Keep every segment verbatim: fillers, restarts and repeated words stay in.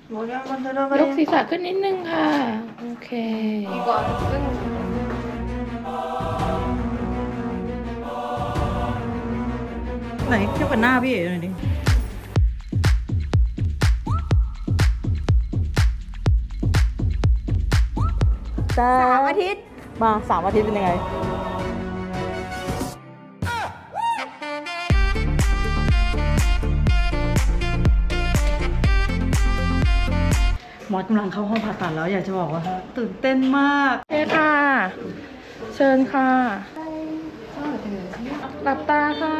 ยกศีรษะขึ้นนิดนึงค่ะโอเคไหนเทียบกับหน้าพี่เอ๋หน่อยดิสามอาทิตย์มาสามอาทิตย์เป็นยังไงหมอกำลังเข้าห้องผ่าตัดแล้วอยากจะบอกว่าตื่นเต้นมากโอเคค่ะเชิญค่ะหลับตาค่ะ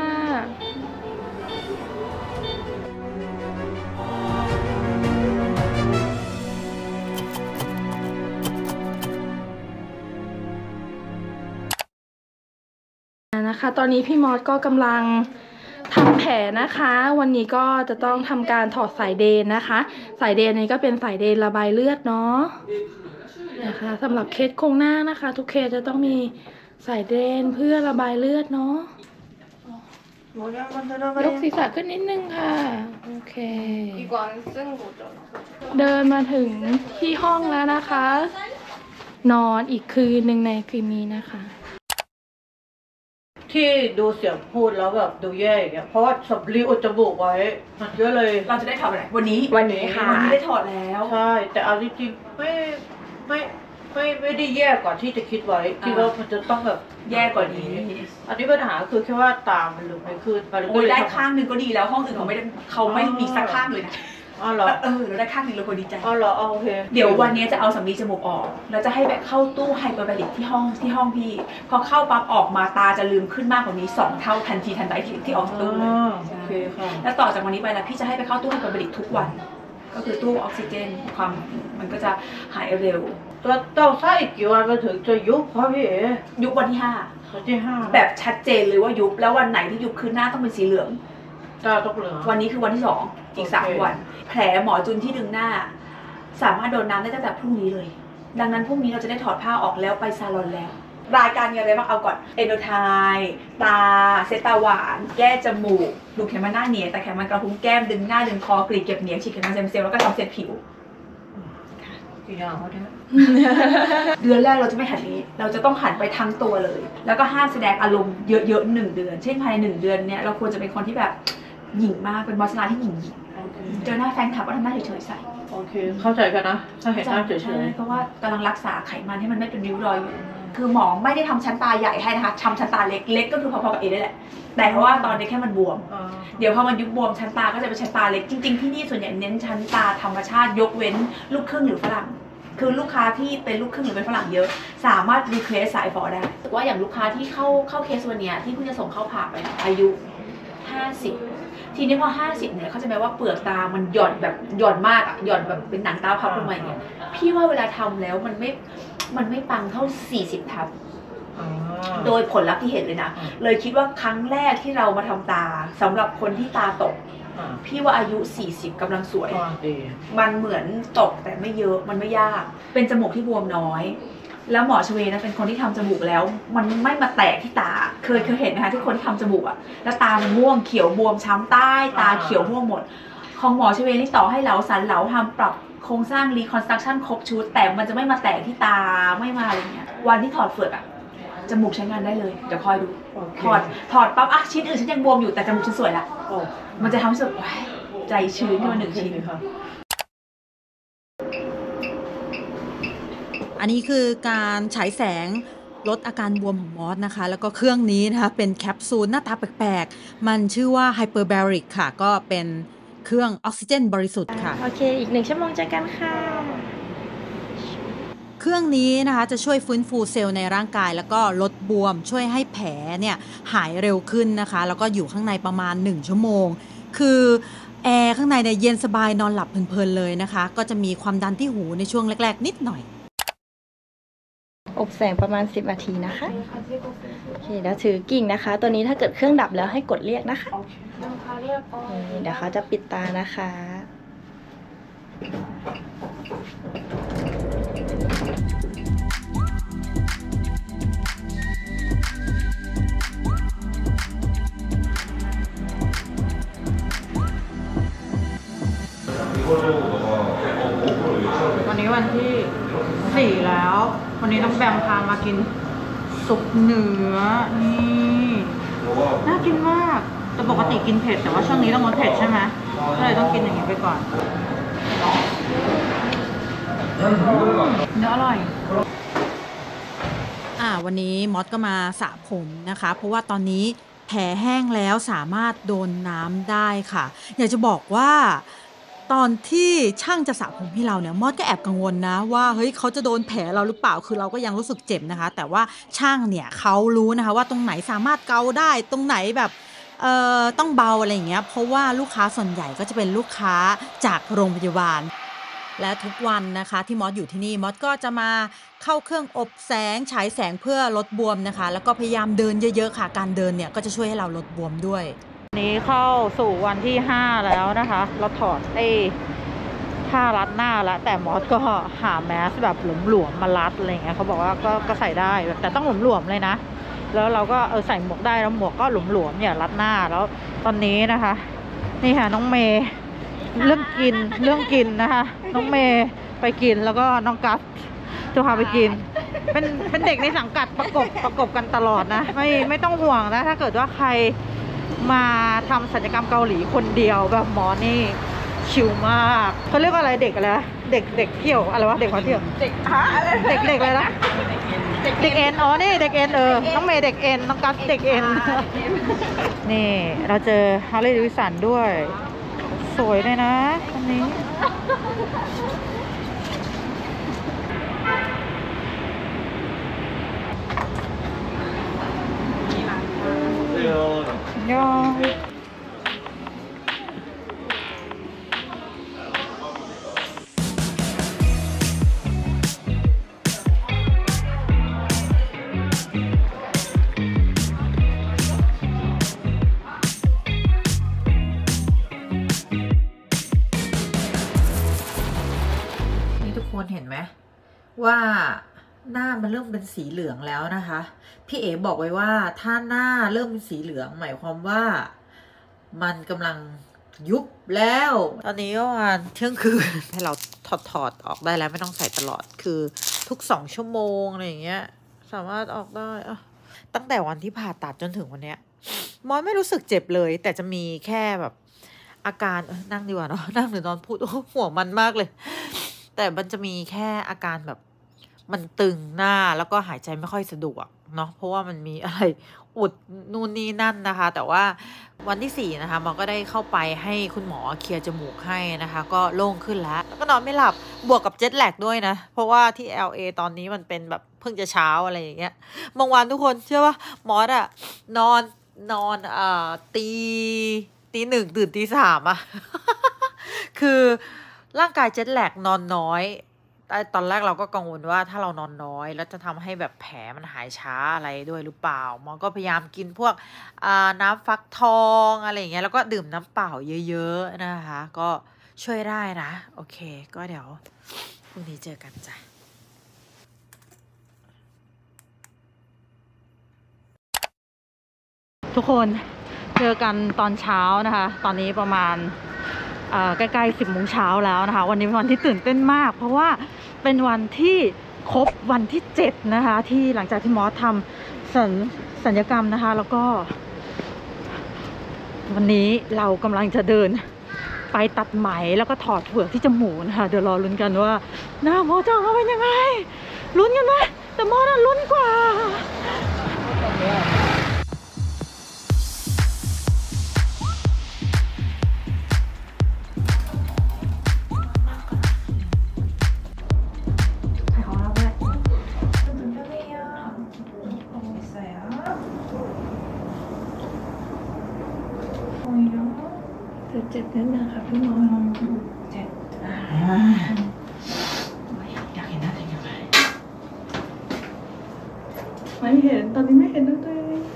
นะคะตอนนี้พี่มอสก็กำลังทำแผลนะคะวันนี้ก็จะต้องทำการถอดสายเดนนะคะสายเดนนี้ก็เป็นสายเดนระบายเลือดเนาะนะคะสำหรับเคสโครงหน้านะคะทุกเคสจะต้องมีสายเดนเพื่อระบายเลือดเนาะยกศีรษะขึ้นนิดนึงค่ะโอเคเดินมาถึงที่ห้องแล้วนะคะนอนอีกคืนหนึ่งในคืนนี้นะคะที่ดูเสียงพูดแล้วแบบดูแย่อย่างเงี้ยเพราะว่าสำลีอุดจมูกไว้มันเยอะเลยเราจะได้ถอดอะไรวันนี้วันนี้ค่ะวันนี้ได้ถอดแล้วใช่แต่เอาจริงๆไม่ไม่ไม่ไม่ได้แย่กว่าที่จะคิดไว้คิดว่ามันจะต้องแบบแย่กว่านี้อันนี้ปัญหาคือแค่ว่าตามันหลุดไม่ขึ้นโอ้ยได้ข้างนึงก็ดีแล้วห้องอื่นเขาไม่ได้เขาไม่มีสักข้างเลยนะอ๋อเหรอเออเราได้ข้างนึงเราควรดีใจอ๋อเหรอโอเคเดี๋ยววันนี้จะเอาสำลีจมูกออกแล้วจะให้แบบเข้าตู้ไฮเปอร์บาริกที่ห้องที่ห้องพี่พอเข้าปั๊บออกมาตาจะลืมขึ้นมากกว่านี้สองเท่าทันทีทันใดที่ออกจากตู้เลยโอเคค่ะแล้วต่อจากวันนี้ไปแล้วพี่จะให้ไปเข้าตู้ไฮเปอร์บาริกทุกวันก็คือตู้ออกซิเจนความมันก็จะหายเร็วตัวเต้าไส้อีกกี่วันมาถึงจะยุบเพราะพี่เอ๋ยุบวันที่ห้าวันที่ห้าแบบชัดเจนเลยว่ายุบแล้ววันไหนที่ยุบคือหน้าต้องเป็นสีเหลืองตาต้องเหลืองวันนี้คือวันที่สองอีกสามวันแผลหมอจุนที่ดึงหน้าสามารถโดนน้ำได้ตั้งแต่พรุ่งนี้เลยดังนั้นพรุ่งนี้เราจะได้ถอดผ้าออกแล้วไปซาลอนแล้วรายการมีอะไรบ้างเอาก่อนเอนโดไทตาเซตาหวานแก้จมูกดูไขมันหน้าเหนียแต่ไขมันกระพุ้งแก้มดึงหน้าดึงคอกรีดเก็บเหนียฉีดไขมันเซมเซลล์แล้วก็ทำเซตผิวกี่อย่างเขาเนี่ยเดือนแรกเราจะไม่หันนี้เราจะต้องหันไปทั้งตัวเลยแล้วก็ห้ามแสดงอารมณ์เยอะๆหนึ่งเดือนเช่นภายในหนึ่งเดือนเนี่ยเราควรจะเป็นคนที่แบบหญิงมากเป็นมอสลาที่หญิงเจอหน้าแฟนคลับก็ทำหน้าเฉยๆใส่โอเคเข้าใจกันนะถ้าเห็นหน้าเฉยๆเพราะว่ากำลังรักษาไขมันให้มันไม่เป็นริ้วรอยอยู่คือหมอไม่ได้ทำชั้นตาใหญ่ให้นะคะทำชั้นตาเล็กเล็กก็คือพอๆกับเอได้แหละแต่เพราะว่าตอนนี้แค่มันบวมเดี๋ยวพอมันยุบบวมชั้นตาก็จะเป็นชั้นตาเล็กจริงๆที่นี่ส่วนใหญ่เน้นชั้นตาธรรมชาติยกเว้นลูกครึ่งหรือฝรั่งคือลูกค้าที่เป็นลูกครึ่งหรือเป็นฝรั่งเยอะสามารถรีเควสสายฟอได้ว่าอย่างลูกค้าที่เข้าเข้าเคสวันนี้ที่เพิ่งจะส่งเข้าผ่าไปอายุห้าสิบทีนี้พอห้าสิบเนี่ยเขาจะแปลว่าเปลือกตามันหย่อนแบบหย่อนมากอ่ะหย่อนแบบเป็นหนังตาพับลงมาอย่างเงี้ยพี่ว่าเวลาทำแล้วมันไม่มันไม่ปังเท่าสี่สิบทับโดยผลลัพธ์ที่เห็นเลยนะเลยคิดว่าครั้งแรกที่เรามาทำตาสำหรับคนที่ตาตกพี่ว่าอายุสี่สิบกำลังสวยมันเหมือนตกแต่ไม่เยอะมันไม่ยากเป็นจมูกที่บวมน้อยแล้วหมอชเวนะเป็นคนที่ทำจมูกแล้วมันไม่มาแตกที่ตาเคยเคยเห็นนะคะที่คนที่ทำจมูกอะแล้วตามันม่วงเขียวบวมช้ำใต้ตาเขียวม่วงหมดของหมอชเวนี่ต่อให้เหลาสันเหลาทำปรับโครงสร้างรีคอนสตรักชั่นครบชุดแต่มันจะไม่มาแตกที่ตาไม่มาอะไรเงี้ยวันที่ถอดเฟือกอะจมูกใช้งานได้เลยเดี๋ยวคอยดูถอดถอดปั๊บอะชิ้นอื่นฉันยังบวมอยู่แต่จมูกฉันสวยละมันจะทำให้รู้สึกใจชื้นขึ้นมาหนึ่งชิ้นอันนี้คือการฉายแสงลดอาการบวมของมอสนะคะแล้วก็เครื่องนี้นะคะเป็นแคปซูลหน้าตาแปลกๆมันชื่อว่า Hyperbaric ค่ะก็เป็นเครื่องออกซิเจนบริสุทธิ์ค่ะโอเคอีกหนึ่งชั่วโมงเจอกันค่ะเครื่องนี้นะคะจะช่วยฟื้นฟูเซลล์ในร่างกายแล้วก็ลดบวมช่วยให้แผลเนี่ยหายเร็วขึ้นนะคะแล้วก็อยู่ข้างในประมาณหนึ่งชั่วโมงคือแอร์ข้างในเนี่ยเย็นสบายนอนหลับเพลินๆเลยนะคะก็จะมีความดันที่หูในช่วงแรกๆนิดหน่อยอบแสงประมาณสิบนาทีนะคะโอเคแล้วถือกิ่งนะคะตัวนี้ถ้าเกิดเครื่องดับแล้วให้กดเรียกนะคะเดี๋ยวเขาจะปิดตานะคะ 이걸로 너가 วันที่สี่แล้ว วันนี้ต้องแบมพามากินซุปเนื้อนี่น่ากินมากแต่ปกติกินเผ็ดแต่ว่าช่วงนี้ต้องงดเผ็ดใช่ไหมก็เลยต้องกินอย่างนี้ไปก่อนเนื้ออร่อยอ่าวันนี้มอสก็มาสระผมนะคะเพราะว่าตอนนี้แผลแห้งแล้วสามารถโดนน้ำได้ค่ะอยากจะบอกว่าตอนที่ช่างจะสระผมให้เราเนี่ยมอสก็แอบกังวลนะว่าเฮ้ยเขาจะโดนแผลเราหรือเปล่าคือเราก็ยังรู้สึกเจ็บนะคะแต่ว่าช่างเนี่ยเขารู้นะคะว่าตรงไหนสามารถเกาได้ตรงไหนแบบเอ่อต้องเบาอะไรอย่างเงี้ยเพราะว่าลูกค้าส่วนใหญ่ก็จะเป็นลูกค้าจากโรงพยาบาลและทุกวันนะคะที่มอสอยู่ที่นี่มอสก็จะมาเข้าเครื่องอบแสงฉายแสงเพื่อลดบวมนะคะแล้วก็พยายามเดินเยอะๆค่ะการเดินเนี่ยก็จะช่วยให้เราลดบวมด้วยนี้เข้าสู่วันที่ห้าแล้วนะคะเราถอดไอ้ผ้ารัดหน้าแล้วแต่มอสก็หาแมสแบบหลวมๆมารัดอะไรเงี้ยเขาบอกว่าก็ก็ใส่ได้แต่ต้องหลวมๆเลยนะแล้วเราก็เออใส่หมวกได้แล้วหมวกก็หลวมๆอย่ารัดหน้าแล้วตอนนี้นะคะนี่ค่ะน้องเมย์เรื่องกินเรื่องกินนะคะน้องเมย์ไปกินแล้วก็น้องกัสจะพาไปกินเป็นเป็นเด็กในสังกัดประกบประกบกันตลอดนะไม่ไม่ต้องห่วงนะถ้าเกิดว่าใครมาทำศัลยกรรมเกาหลีคนเดียวแบบหมอนี่ชิลมากเขาเรียกว่าอะไรเด็กอะไรเด็กเด็กเที่ยวอะไรวะเด็กมาเที่ยวเด็กฮะเด็กเด็กอะไรนะเด็กเอ็นอ๋อนี่เด็กเอ็นเออน้องเมย์เด็กเอ็นน้องกัสเด็กเอ็นนี่เราเจอฮาร์เลย์ดิวิสันด้วยสวยเลยนะอันนี้ยอมเห็นไหมว่าหน้ามันเริ่มเป็นสีเหลืองแล้วนะคะพี่เอ๋บอกไว้ว่าถ้าหน้าเริ่มเป็นสีเหลืองหมายความว่ามันกำลังยุบแล้วตอนนี้ก็ประมาณเที่ยงคืนให้เราถอดถอดออกได้แล้วไม่ต้องใส่ตลอดคือทุกสองชั่วโมงอะไรอย่างเงี้ยสามารถออกได้อะตั้งแต่วันที่ผ่าตัดจนถึงวันเนี้ยมอยไม่รู้สึกเจ็บเลยแต่จะมีแค่แบบอาการนั่งดีกว่าเนาะนั่งหรือนอนพูดโอ้หัวมันมากเลยแต่มันจะมีแค่อาการแบบมันตึงหน้าแล้วก็หายใจไม่ค่อยสะดวกเนาะเพราะว่ามันมีอะไรอุดนู่นนี่นั่นนะคะแต่ว่าวันที่สี่นะคะมันก็ได้เข้าไปให้คุณหมอเคลียร์จมูกให้นะคะก็โล่งขึ้นแล้วแล้วก็นอนไม่หลับบวกกับเจ็ตแลกด้วยนะเพราะว่าที่ แอล เอ ตอนนี้มันเป็นแบบเพิ่งจะเช้าอะไรอย่างเงี้ยบางวันทุกคนเชื่อว่าหมออะนอนนอนเอ่อตีตีหนึ่งตื่นตีสามอะ คือร่างกายเจ็ตแลกนอนน้อยตอนแรกเราก็กังวลว่าถ้าเรานอนน้อยแล้วจะทำให้แบบแผลมันหายช้าอะไรด้วยหรือเปล่าหมอก็พยายามกินพวกน้ำฟักทองอะไรอย่างเงี้ยแล้วก็ดื่มน้ำเปล่าเยอะๆนะคะก็ช่วยได้นะโอเคก็เดี๋ยวพรุ่งนี้เจอกันจ้ะทุกคนเจอกันตอนเช้านะคะตอนนี้ประมาณใกล้ๆสิบโมงเช้าแล้วนะคะวันนี้เป็นวันที่ตื่นเต้นมากเพราะว่าเป็นวันที่ครบวันที่เจ็ดนะคะที่หลังจากที่มอสทำสัญสัญญกรรมนะคะแล้วก็วันนี้เรากำลังจะเดินไปตัดไหมแล้วก็ถอดเปลือกที่จมูกนะคะเดี๋ยวรอลุ้นกันว่าหน้ามอสจะออกมาเป็นยังไงลุ้นกันไหมแต่มอสน่ะลุ้นกว่าเจ็บนิดนึงค่ะพี่มอสเจ็บอยากเห็นหน้าตัวเองไหมไม่เห็นตอนนี้ไม่เห็นตัวเอง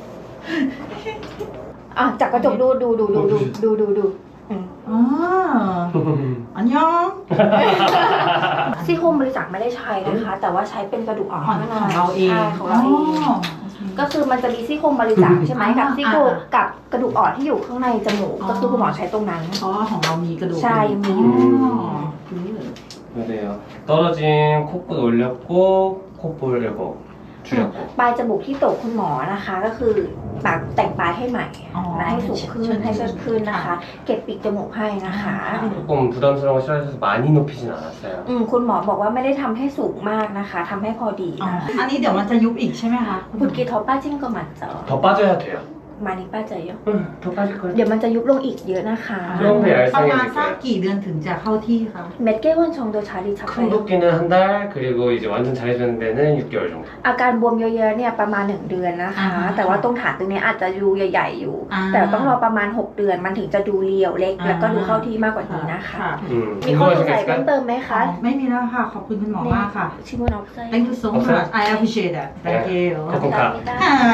อ่ะจากกระจกดูดูดูดูดูดูดูดูอ๋ออันยองซี่โครงบริจาคไม่ได้ใช้นะคะแต่ว่าใช้เป็นกระดูกอ่อนของเราเองของเราเองก็คือมันจะมีซี่โครงบริจาคใช่ไหมกับซี่โครงกับกระดูกอ่อนที่อยู่ข้างในจมูกก็คือคุณหมอใช้ตรงนั้นเพราะของเรามีกระดูกใช่มีอยู่ 그래요. 떨어진 콧볼 올렸고 콧볼 이거 줄였고. ปลายจมูกที่ตกคุณหมอนะคะ ก็คือปากแต่งปลายให้ใหม่อ๋อนะให้สูงขึ้นให้เชิดขึ้นนะคะ เก็บปีกจมูกให้นะคะ 조금 부담스러운 거 싫어해서 많이 높이진 않았어요. อืมคุณหมอบอกว่าไม่ได้ทำให้สูงมากนะคะทำให้พอดีอ๋อนะอันนี้เดี๋ยวมันจะยุบอีกใช่ไหมคะคุณหมบุอตรกีทอป้าจิ้งก็มันเจอ 더 빠져야 돼요. มานิป้าเจอเยอะ 응, 더 빠질 거예요. เดี๋ยวมันจะยุบลงอีกเยอะนะคะเรื่องแผลประมาณสักกี่เดือนถึงจะเข้าที่คะเม็ดเก้วันชงโดชาลีชัก 큰 붓기는 한 달, 그리고 이제 완전 잘해주는 데는 육 개월 정도. อาการบวมเยอะๆเนี่ยประมาณหนึ่งเดือนนะคะ แต่ว่าตรงฐานตรงนี้อาจจะดูใหญ่ๆอยู่ แต่ต้องรอประมาณหกเดือนมันถึงจะดูเรียวเล็ก แล้วก็ดูเข้าที่มากกว่านี้นะคะ 음, มีข้อสง 궁금하신 게 สัยเพิ่ม 있을까요? เติมไหมคะไม่มีแล้วค่ะ ขอบคุณคุณหมอมากค่ะชิมุนอฟไซ Thank you so much I appreciate that Thank you 코코카. อ่า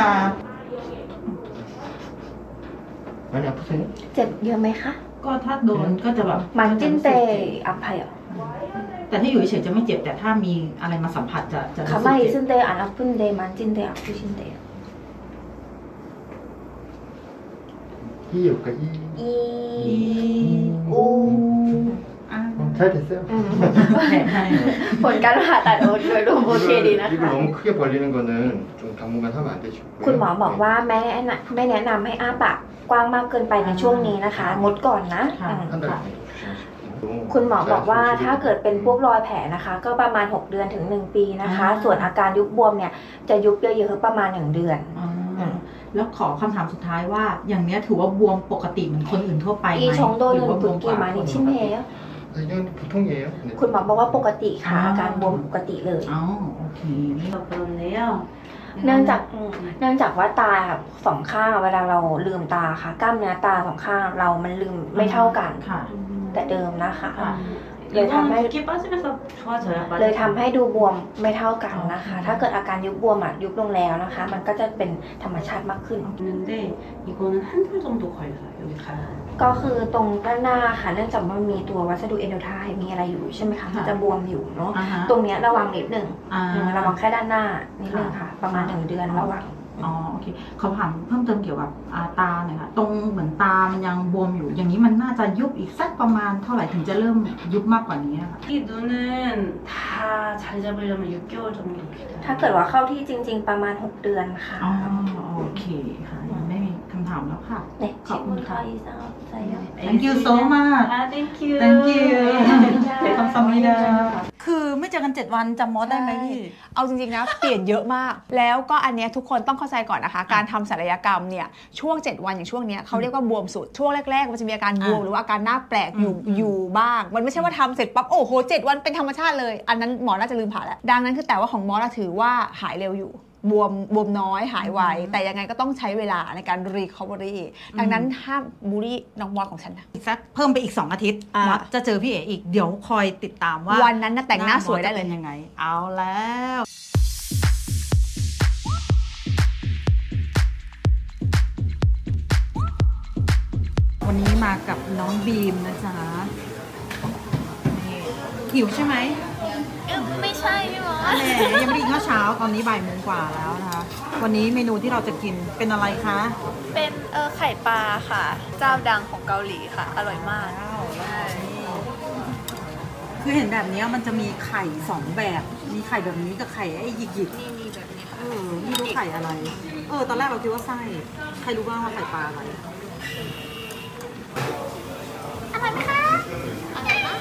많이 아프세요? เจ็บเยอะไหมคะก็ถ้าโดนก็จะแบบมันจิ้นเตอัพไพอ่ะแต่ถ้าอยู่เฉยๆจะไม่เจ็บแต่ถ้ามีอะไรมาสัมผัสจะจะรู้คำสึว่าก อีเจ็ซึบนเตอันอัพพุนเตมันจิ้นเตอัพพุชินเต 이효과 이. อีอูอ่า 잘 됐어요. อืมแผลให้ผลการผ่าตัดโดยรวมโอเคดีนะ 이걸 คะ 너무 크게 벌리는 거는 좀 당분간 하면 안 되시고요. คุณหมอบอกว่าแม่แนะนำไม่แนะนำให้อ้าปากกว้างมากเกินไปในช่วงนี้นะคะ งดก่อนนะค่ะอืม 한 달 정도 조심하시고. คุณหมอบอกว่าถ้าเกิดเป็นพวกรอยแผลนะคะ ก็ประมาณหกเดือนถึงหนึ่งปีนะคะ ส่วนอาการยุบบวมเนี่ยจะยุบเยอะๆประมาณหนึ่งเดือนอ่าแล้วขอคำถามสุดท้ายว่า อย่างเนี้ยถือว่าบวมปกติเหมือนคนอื่นทั่วไปไหมอีชงโดนหรือว่าบบุวตมรกกีว่ามานิคนชิเมะ 아, 이건 보통이에요. 네. คุณหมอบอกว่าปกติค่ะอ๋อออาการบวมปกติเลยอ๋อโอเคนี่เนื่องจากอืมเนื่องจากว่าตาสองข้างเวลาเราลืมตาค่ะ กล้ามเนื้อตาสองข้างเรามันลืมไม่เท่ากันค่ะแต่เดิมนะคะค่ะเลยทำให้ 붓기 빠지면서 좋아져요. เลยทำให้ดูบวมไม่เท่ากันนะคะ ถ้าเกิดอาการยุบบวมอ่ะยุบลงแล้วนะคะ มันก็จะเป็นธรรมชาติมากขึ้น 있는데 이거는 한 달 정도 걸려요. 여기 가요. ก็คือตรงด้านหน้าค่ะเนื่องจากว่ามันมีตัววัสดุเอนโดไทมีอะไรอยู่ใช่ไหมคะมันจะบวมอยู่เนาะอ่าฮะตรงเนี้ยระวังนิดหนึ่งอ่าอืมระวังแค่ด้านหน้านิดนึงค่ะ ประมาณหนึ่งเดือนระวังอ๋อโอเคเขาถามเพิ่มเติมเกี่ยวกับอ่าตาหน่อยค่ะตรงเหมือนตามันยังบวมอยู่ อย่างนี้มันน่าจะยุบอีกสักประมาณเท่าไหร่ถึงจะเริ่มยุบมากกว่านี้อะค่ะ 이 눈은 다 자리 잡으려면 육 개월 정도 기다려요. ถ้าเกิดว่าเข้าที่จริง ๆ ประมาณหกเดือนค่ะอ๋อโอเคค่ะยังไม่มีคำถามแล้วค่ะเนี่ยขอบคุณค่ะชิมุนไทใส่เยอะ Thank you so much 아, thank you. Thank you เดี๋ยวคำสมิดาคือไม่เจอกันเจ็ดวันจำมอสได้ไหมพี่เอาจริงๆนะ เปลี่ยนเยอะมาก แล้วก็อันเนี้ยทุกคนต้องเข้าใจก่อนนะคะ การทำศัลยกรรมเนี่ยช่วงเจ็ดวันอย่างช่วงเนี้ยเขาเรียกว่าบวมสุดช่วงแรกๆมันจะมีอาการบวมอ่ะหรือว่าอาการหน้าแปลกอยู่อืมอยู่บ้าง มันไม่ใช่ว่าทำเสร็จปั๊บโอ้โหเจ็ดวันเป็นธรรมชาติเลย อันนั้นหมอน่าจะลืมผ่าแล้วดังนั้นคือแต่ว่าของมอสอะถือว่าหายเร็วอยู่บวมบวมน้อยหายไวแต่ยังไงก็ต้องใช้เวลาในการ recovery ดังนั้นห้ามบูลลี่น้องมอสของฉันนะอีกสักเพิ่มไปอีกสองอาทิตย์อ่ะมอสจะเจอพี่เอ๋อีกเดี๋ยวคอยติดตามว่าวันนั้นน่ะแต่งหน้าสวยได้เลยหน้ามอสจะเป็นยังไง เอาแล้ว วันนี้มากับน้องบีมนะจ๊ะนี่หิวใช่ไหมไม่ใช่พี่หมอแหมยังไม่ได้กินข้าวเช้าตอนนี้บ่ายโมงกว่าแล้วนะคะ วันนี้เมนูที่เราจะกินเป็นอะไรคะเป็นเออไข่ปลาค่ะ เจ้าดังของเกาหลีค่ะ อร่อยมากคือเห็นแบบนี้มันจะมีไข่สองแบบ มีไข่แบบนี้กับไข่ไอ้หยิกหยิกนี่มีแบบนี้ๆค่ะเออไม่รู้ไข่อะไร เออ ตอนแรกเราคิดว่าไส้ ใครรู้บ้างว่าไข่ปลาอะไรอร่อยไหมคะอร่อยมาก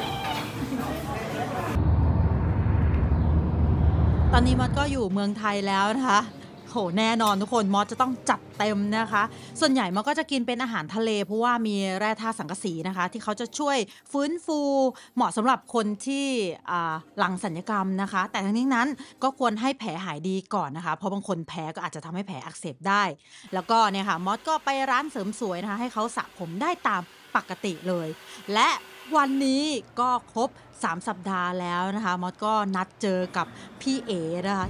ตอนนี้มอสก็อยู่เมืองไทยแล้วนะคะโหแน่นอนทุกคนมอสจะต้องจัดเต็มนะคะ ส่วนใหญ่มอสก็จะกินเป็นอาหารทะเลเพราะว่ามีแร่ธาตุสังกะสีนะคะ ที่เขาจะช่วยฟื้นฟูเหมาะสำหรับคนที่อ่าหลังสัญญกรรมนะคะ แต่ทั้งนี้นั้นก็ควรให้แผลหายดีก่อนนะคะ เพราะบางคนแพ้ก็อาจจะทำให้แผลอักเสบได้ แล้วก็เนี่ยค่ะมอสก็ไปร้านเสริมสวยนะคะให้เขาสระผมได้ตามปกติเลย และวันนี้ก็ครบสามสัปดาห์แล้วนะคะมอสก็นัดเจอกับพี่เอ๋นะคะ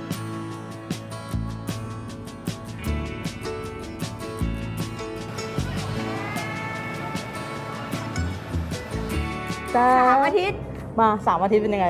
สามอาทิตย์มาสามอาทิตย์เป็นยังไง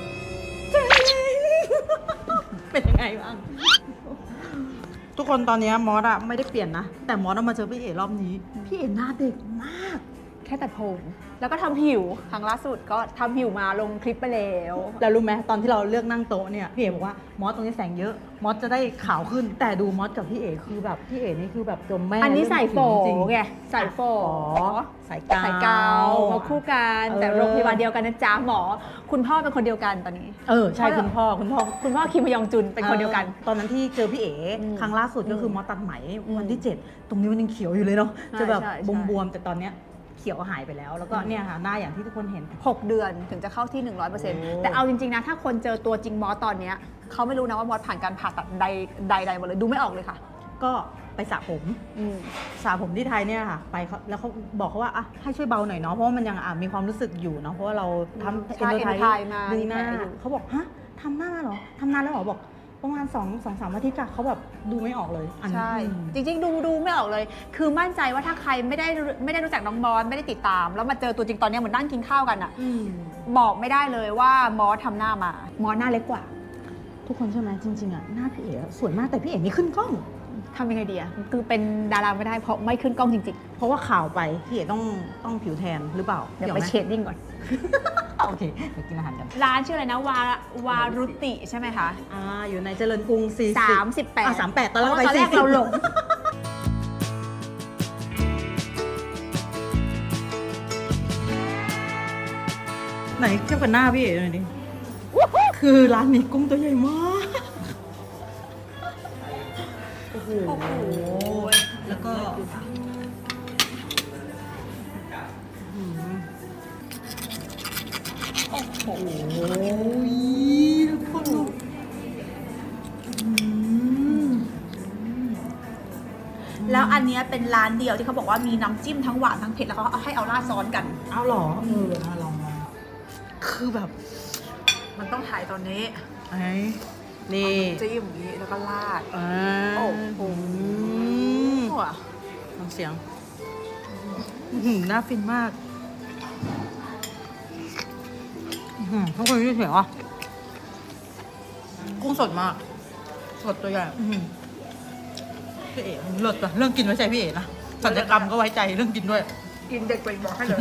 เป็นยังไงบ้าง ทุกคนตอนนี้มอสอะไม่ได้เปลี่ยนนะ แต่มอสเอามาเจอพี่เอ๋รอบนี้ พี่เอ๋หน้าเด็กมากแค่ตัดผมแล้วก็ทำผิวครั้งล่าสุดก็ทำผิวมาลงคลิปไปแล้วแล้วรู้ไหมตอนที่เราเลือกนั่งโต๊ะเนี่ยพี่เอ๋บอกว่ามอสตรงนี้แสงเยอะมอสจะได้ขาวขึ้นแต่ดูมอสกับพี่เอ๋คือแบบพี่เอ๋นี่คือแบบจมแม่อันนี้ใส่โฟจริงๆไงใส่โฟใส่กาวใส่กาวมาคู่กันเออแต่โรงพยาบาลเดียวกันนะจ๊ะหมอ คุณพ่อเป็นคนเดียวกันตอนนี้เออใช่คุณพ่อคุณพ่อคุณพ่อคิมฮยองจุนเป็นคนเดียวกันตอนนั้นที่เจอพี่เอ๋อืมครั้งล่าสุดก็คือมอสตัดไหมอืมวันที่เจ็ดตรงนี้มันยังเขียวอยู่เลยเนาะใช่จะแบบใช่ใช่บวมๆแต่ตอนเนี้ยเขียวหายไปแล้วแล้วก็เนี่ยค่ะหน้าอย่างที่ทุกคนเห็นหกเดือนถึงจะเข้าที่ หนึ่งร้อยเปอร์เซ็นต์โอ้แต่เอาจริงๆนะถ้าคนเจอตัวจริงมอสตอนเนี้ยเขาไม่รู้นะว่ามอสผ่านการผ่าตัดใดใดๆหมดเลยดูไม่ออกเลยค่ะก็ไปสระผมอืมสระผมที่ไทยเนี่ยค่ะไปเขาแล้วเขาบอกเขาว่าอ่ะให้ช่วยเบาหน่อยเนาะเพราะว่ามันยังอ่ะมีความรู้สึกอยู่เนาะเพราะว่าเราทำใช่เอ็นโดไทเอ็นโดไทมาดึงหน้ามีแผลอยู่เขาบอกฮะทำหน้ามาเหรอทำนานแล้วเหรอบอกประมาณสองสองสามอาทิตย์อะเขาแบบดูไม่ออกเลยอันนี้ใช่อืมจริงๆดูดูไม่ออกเลย คือมั่นใจว่าถ้าใครไม่ได้ไม่ได้รู้จักน้องมอสไม่ได้ติดตาม แล้วมาเจอตัวจริงตอนเนี้ยเหมือนนั่งกินข้าวกันอะอืมบอกไม่ได้เลยว่ามอสทำหน้ามามอสหน้าเล็กกว่าทุกคนใช่ไหมจริงๆอะหน้าพี่เอ๋สวยมากแต่พี่เอ๋ไม่ขึ้นกล้องทำยังไงดีอะคือเป็นดาราไม่ได้เพราะไม่ขึ้นกล้องจริงเพราะว่าข่าวไปพี่เอ๋ต้องต้องผิวแทนหรือเปล่าๆ เดี๋ยวไปไหมเชดดิ้งก่อนโอเคไปกินอาหารกันร้านชื่ออะไรนะวาวารุติใช่ไหมคะอ่าอยู่ในเจริญกรุงสี่สิบสามสิบแปดอ่ะสามแปดตอนแรกเพราะไปว่าตอนแรกสี่สิบเราหลงไหนเทียบกับหน้าพี่เอ๋หน่อยดิ คือร้านนี้กุ้งตัวใหญ่มาก โอ้โห แล้วก็อืมโอ้โหทุกคนอืมแล้วอันเนี้ยเป็นร้านเดียวที่เขาบอกว่ามีน้ำจิ้มทั้งหวานทั้งเผ็ดแล้วเขาเอาให้เอาราดซ้อนกันเอาเหรอเออน่าลองลองคือแบบมันต้องถ่ายตอนนี้ไอ้นี่จิ้มอย่างนี้แล้วก็ราดอ่าโอ้โหว่ะลองเสียงอื้อหือน่าฟินมากอื้อหือทุกคนได้เสียงอ่ะกุ้งสดมาก สดตัวใหญ่อื้อหือพี่เอ๋เลิศอะเรื่องกินไว้ใจพี่เอ๋นะศัลยกรรมก็ไว้ใจเรื่องกินด้วยกินเด็กไปบอกให้เลย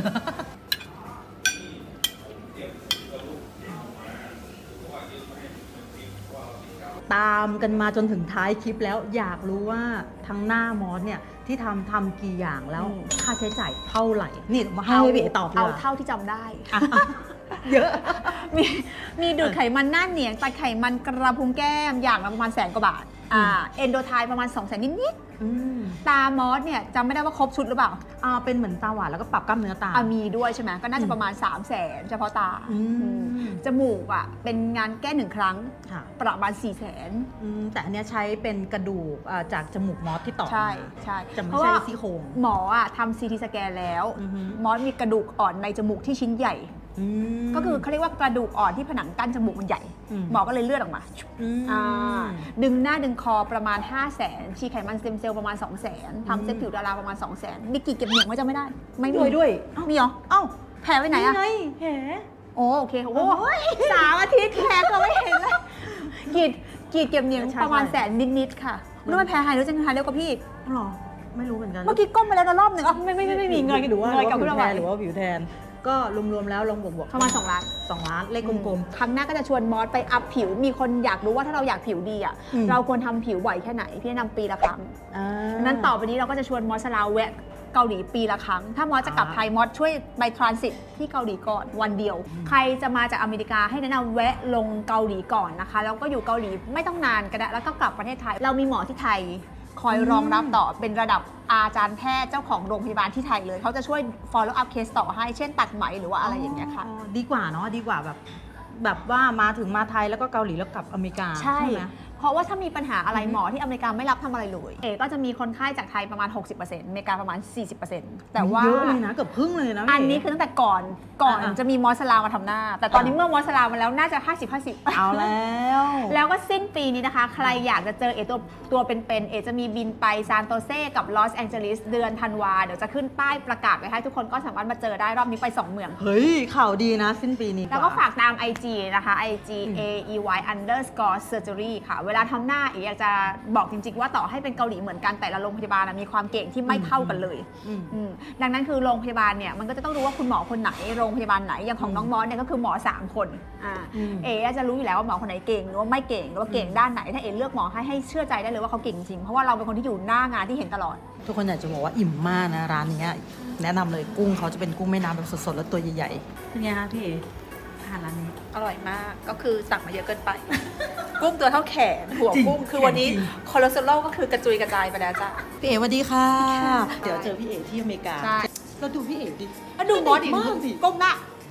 ตามกันมาจนถึงท้ายคลิปแล้วอยากรู้ว่าทั้งหน้ามอสเนี่ยที่ทำทำกี่อย่างแล้วอืมค่าใช้จ่ายเท่าไหร่ นี่มาให้พี่เอ๋ตอบเลยเอาอะเท่าที่จำได้อ่ะเยอะมีมีดูดไขมันหน้าเหนียงตัดไขมันกระพุ้งแก้มอย่างละประมาณแสนกว่าบาท อ่า เอนโดไทประมาณสองแสนนิดอืมๆ ตามอสเนี่ยจำไม่ได้ว่าครบชุดหรือเปล่าอ่าเป็นเหมือนตาหวานแล้วก็ปรับกล้ามเนื้อตาอ่ะมีด้วยใช่ไหมก็น่าจะประมาณ 3 0 0แสนเฉพาะตาอืมอืมจมูกอ่ะเป็นงานแก้หนึ่งครั้งค่ะประมาณ 4 0 0แสนอืมแต่อันเนี้ยใช้เป็นกระดูกอ่าจากจมูกมอสที่ต่อใช่มาใช่จะไม่เพราะใช่ว่าซี่โครงหมออ่ะทำซีทีสแกนแล้วอือฮึมอสมีกระดูกอ่อนในจมูกที่ชิ้นใหญ่อืมก็คือเขาเรียกว่ากระดูกอ่อนที่ผนังกั้นจมูกมันใหญ่อืมหมอก็เลยเลือดออกมาอืมอ่าดึงหน้าดึงคอประมาณ 5 0 0แสนฉีดไขมันสเต็มเซลล์ประมาณ 2 0 0แสนทำเส้นผิวดาราประมาณ 2 0 0แสนมีกี่เก็บเหนียงไว้จำไม่ได้ ไม่มีด้วยด้วยมีเหรอ เอ้าแผลไปไหนอะไงแผลโอ้โอเคโอ้สามอาทิตย์แผลก็ไม่เห็นเลยกรีดกรีดเก็บเหนียงใช่ประมาณใช่แสนนิดๆค่ะรู้ไหมแผลหายแล้วจะหายเร็วกว่าพี่อ๋อเหรอไม่รู้เหมือนกันเมื่อกี้ก้มไปแล้วนะรอบหนึ่งอ๋อไม่ไม่ไม่ไม่มีเงยหรือว่าเงยกลับผิขึ้นวมาแทใหม่นหรือว่าผิวแทน ก็รวมๆแล้วลองบวกๆประมาณสองล้านสองล้านเลขกลมครั้งหน้าก็จะชวนมอสไปอัพผิว มีคนอยากรู้ว่าถ้าเราอยากผิวดีอ่ะอืมเราควรทำผิวบ่อยแค่ไหน พี่แนะนำปีละครั้งๆอ่านั้นต่อไปนี้เราก็จะชวนมอสลาแวะเกาหลีปีละครั้ง ถ้ามอสจะกลับอ่าไทยมอสช่วยไปทรานสิตที่เกาหลีก่อนวันเดียว ใครจะมาจากอเมริกาให้แนะนำแวะลงเกาหลีก่อนนะคะแล้วก็อยู่เกาหลีไม่ต้องนานก็ได้แล้วก็กลับประเทศไทย เรามีหมอที่ไทย คอยรองรับต่อเป็นระดับอาจารย์แพทย์เจ้าของโรงพยาบาลที่ไทยเลยเขาจะช่วย follow up case ต่อให้เช่นตัดไหมหรือว่าอะไรอย่างเงี้ยค่ะอ๋อดีกว่าเนาะดีกว่าแบบ แบบว่ามาถึงมาไทยแล้วก็เกาหลีแล้วกลับอเมริกาใช่ไหมเพราะว่าถ้ามีปัญหาอะไรหมอที่อเมริกาไม่รับทำอะไรเลย เอก็จะมีคนไข้จากไทยประมาณ หกสิบเปอร์เซ็นต์ อเมริกาประมาณ สี่สิบเปอร์เซ็นต์ แต่ว่าเยอะเลยนะเกือบครึ่งเลยนะอันนี้คือตั้งแต่ก่อนก่อนอ่ะจะมีมอสลามาทำหน้า แต่ตอนนี้เมื่อมอสลามาแล้วน่าจะ ห้าสิบ ห้าสิบเอาแล้วแล้วก็สิ้นปีนี้นะคะ ใครอยากจะเจอเอตัวตัวเป็นๆเอจะมีบินไปซานโตเซกับลอสแองเจลิสเดือนธันวาเดี๋ยวจะขึ้นป้ายประกาศไว้ให้ทุกคนก็สามารถมาเจอได้รอบนี้ไปสองเมืองเฮ้ยข่าวดีนะสิ้นปีนี้แล้วก็ฝากตาม ไอ จี นะคะ ไอ จี เอ อี วาย underscore surgery ค่ะ เวลาทำหน้าเอ๋อยากจะบอกจริงๆว่าต่อให้เป็นเกาหลีเหมือนกันแต่ละโรงพยาบาลมีความเก่งที่ไม่เท่ากันเลยดังนั้นคือโรงพยาบาลเนี่ยมันก็จะต้องรู้ว่าคุณหมอคนไหนโรงพยาบาลไหนอย่างของน้องมอสเนี่ยก็คือหมอสามคนเอ๋จะรู้อยู่แล้วว่าหมอคนไหนเก่งหรือว่าไม่เก่งหรือว่าเก่งด้านไหนถ้าเอ๋เลือกหมอให้ให้เชื่อใจได้เลยว่าเขาเก่งจริงเพราะว่าเราเป็นคนที่อยู่หน้างานที่เห็นตลอดทุกคนอยากจะบอกว่าอิ่มมากนะร้านนี้แนะนำเลยกุ้งเขาจะเป็นกุ้งแม่น้ำแบบสดๆแล้วตัวใหญ่ๆเป็นไงคะพี่เอ๋อาหารร้านนี้อร่อยมากก็คือสั่งมาเยอะเกินไป กุ้งตัวเท่าแขนหัวกุ้งคือวันนี้คอเลสเตอรอลก็คือกระจุยกระจายไปแล้วจ้ะพี่เอ๋สวัสดีค่ะเดี๋ยวเจอพี่เอ๋ที่อเมริกาเราดูพี่เอ๋ดิดูมอสดิก้มหน้า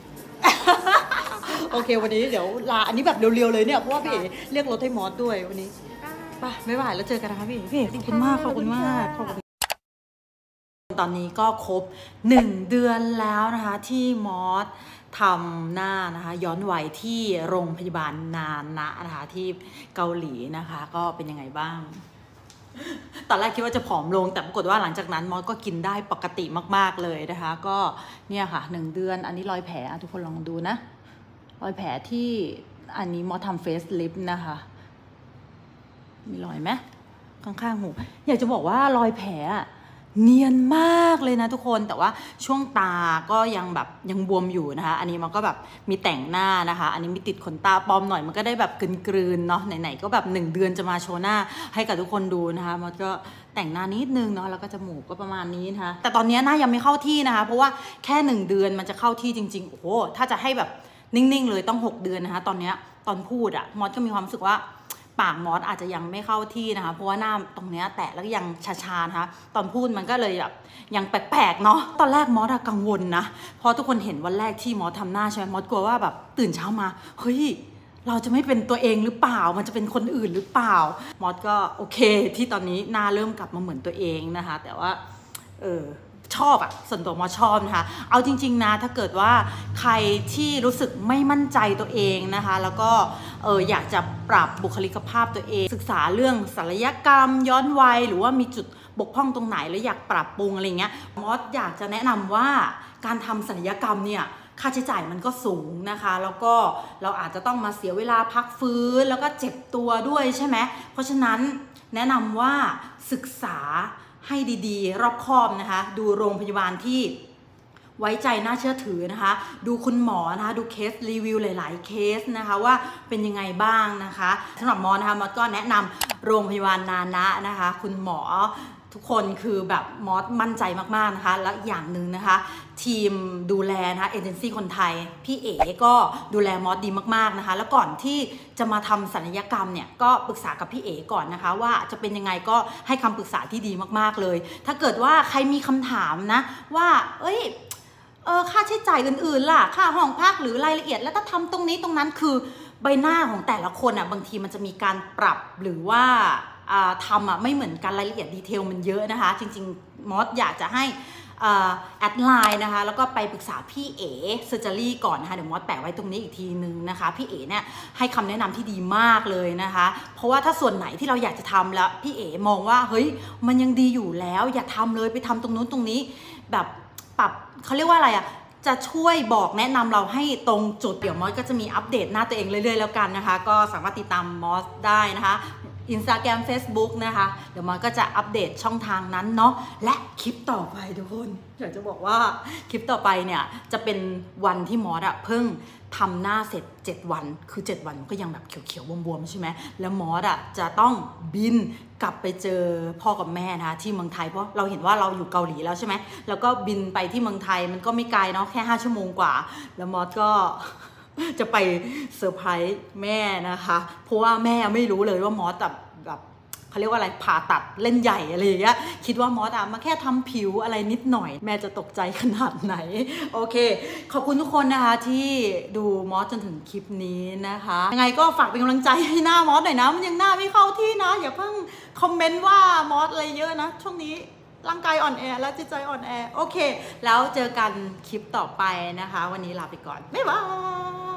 โอเควันนี้เดี๋ยวลาอันนี้แบบเร็วๆเลยเนี่ยเพราะว่าพี่เอ๋เรียกรถให้มอสด้วยวันนี้ไปบ๊ายบายแล้วเจอกันนะคะพี่เอ๋พี่เอ๋ขอบคุณมากขอบคุณมากขอบคุณตอนนี้ก็ครบหนึ่งเดือนแล้วนะคะที่มอสทำหน้านะคะย้อนวัยที่โรงพยาบาลนานนะนะคะที่เกาหลีนะคะก็เป็นยังไงบ้างตอนแรกคิดว่าจะผอมลงแต่ปรากฏว่าหลังจากนั้นมอสก็กินได้ปกติมากๆเลยนะคะก็เนี่ยค่ะหนึ่งเดือนอันนี้รอยแผลทุกคนลองดูนะรอยแผลที่อันนี้มอสทำเฟซลิฟต์นะคะมีรอยไหมข้างๆหูอยากจะบอกว่ารอยแผลเนียนมากเลยนะทุกคนแต่ว่าช่วงตาก็ยังแบบยังบวมอยู่นะคะอันนี้มันก็แบบมีแต่งหน้านะคะอันนี้มีติดขนตาปลอมหน่อยมันก็ได้แบบกลืนๆเนาะไหนๆก็แบบหนึ่งเดือนจะมาโชว์หน้าให้กับทุกคนดูนะคะมันก็แต่งหน้านิดนึงเนาะแล้วก็จมูกก็ประมาณนี้นะคะแต่ตอนนี้หน้ายังไม่เข้าที่นะคะเพราะว่าแค่หนึ่งเดือนมันจะเข้าที่จริงๆโอ้โหถ้าจะให้แบบนิ่งๆเลยต้องหกเดือนนะคะตอนนี้ตอนพูดอะมอสก็มีความรู้สึกว่าปากมอสอาจจะยังไม่เข้าที่นะคะเพราะว่าหน้าตรงเนี้ยแตะแล้วยังชาๆนะคะตอนพูดมันก็เลยแบบยังแปลกๆเนาะตอนแรกมอสกังวลนะพอทุกคนเห็นวันแรกที่มอสทำหน้าใช่ไหมมอสกลัวว่าแบบตื่นเช้ามาเฮ้ยเราจะไม่เป็นตัวเองหรือเปล่ามันจะเป็นคนอื่นหรือเปล่ามอสก็โอเคที่ตอนนี้หน้าเริ่มกลับมาเหมือนตัวเองนะคะแต่ว่าเออชอบอะส่วนตัวมอชอบนะคะเอาจริงๆนะถ้าเกิดว่าใครที่รู้สึกไม่มั่นใจตัวเองนะคะแล้วก็เอออยากจะปรับบุคลิกภาพตัวเองศึกษาเรื่องศัลยกรรมย้อนวัยหรือว่ามีจุดบกพร่องตรงไหนแล้วอยากปรับปรุงอะไรเงี้ยมอสอยากจะแนะนำว่าการทำศัลยกรรมเนี่ยค่าใช้จ่ายมันก็สูงนะคะแล้วก็เราอาจจะต้องมาเสียเวลาพักฟื้นแล้วก็เจ็บตัวด้วยใช่ไหมเพราะฉะนั้นแนะนำว่าศึกษาให้ดีๆรอบคอบนะคะดูโรงพยาบาลที่ไว้ใจน่าเชื่อถือนะคะดูคุณหมอนะคะดูเคสรีวิวหลายๆเคสนะคะว่าเป็นยังไงบ้างนะคะสำหรับมอนะคะมอสก็แนะนำโรงพยาบาลนานะนะคะคุณหมอทุกคนคือแบบมอสมั่นใจมากๆนะคะแล้วอย่างหนึ่งนะคะทีมดูแลนะคะเอเจนซี่คนไทยพี่เอ๋ก็ดูแลมอสดีมากๆนะคะแล้วก่อนที่จะมาทำศัลยกรรมเนี่ยก็ปรึกษากับพี่เอ๋ก่อนนะคะว่าจะเป็นยังไงก็ให้คำปรึกษาที่ดีมากๆเลยถ้าเกิดว่าใครมีคำถามนะว่าเอ้ยเออค่าใช้จ่ายอื่นๆล่ะค่าห้องพักหรือรายละเอียดแล้วถ้าทำตรงนี้ตรงนั้นคือใบหน้าของแต่ละคนอ่ะบางทีมันจะมีการปรับหรือว่าทำอ่ะไม่เหมือนกันรายละเอียดดีเทลมันเยอะนะคะจริงๆมอสอยากจะให้แอดไลน์นะคะแล้วก็ไปปรึกษาพี่เอ๋เซอร์เจอรี่ก่อนนะคะเดี๋ยวมอสแปะไว้ตรงนี้อีกทีนึงนะคะพี่เอ๋เนี่ยให้คำแนะนำที่ดีมากเลยนะคะเพราะว่าถ้าส่วนไหนที่เราอยากจะทำแล้วพี่เอ๋มองว่าเฮ้ยมันยังดีอยู่แล้วอย่าทำเลยไปทำตรงนู้นตรงนี้แบบปรับเขาเรียกว่าอะไรอะจะช่วยบอกแนะนำเราให้ตรงจุดเดี๋ยวมอสก็จะมีอัปเดตหน้าตัวเองเรื่อยๆแล้วกันนะคะก็สามารถติดตามมอสได้นะคะInstagram Facebook นะคะเดี๋ยวมอสก็จะอัปเดตช่องทางนั้นเนาะและคลิปต่อไปทุกคนอยากจะบอกว่าคลิปต่อไปเนี่ยจะเป็นวันที่มอสอะเพิ่งทำหน้าเสร็จเจ็ดวันคือเจ็ดวันก็ยังแบบเขียวๆบวมๆใช่ไหมแล้วมอสอะจะต้องบินกลับไปเจอพ่อกับแม่นะคะที่เมืองไทยเพราะเราเห็นว่าเราอยู่เกาหลีแล้วใช่ไหมแล้วก็บินไปที่เมืองไทยมันก็ไม่ไกลเนาะแค่ห้าชั่วโมงกว่าแล้วมอสก็จะไปเซอร์ไพรส์แม่นะคะเพราะว่าแม่ไม่รู้เลยว่ามอสแบบแบบเขาเรียกว่าอะไรผ่าตัดเล่นใหญ่อะไรอย่างเงี้ยคิดว่ามอสอะมาแค่ทำผิวอะไรนิดหน่อยแม่จะตกใจขนาดไหนโอเคขอบคุณทุกคนนะคะที่ดูมอสจนถึงคลิปนี้นะคะยังไงก็ฝากเป็นกำลังใจให้หน้ามอสหน่อยนะมันยังหน้าไม่เข้าที่นะอย่าเพิ่งคอมเมนต์ว่ามอสอะไรเยอะนะช่วงนี้ร่างกายอ่อนแอและจิตใจอ่อนแอโอเคแล้วเจอกันคลิปต่อไปนะคะวันนี้ลาไปก่อนบ๊ายบาย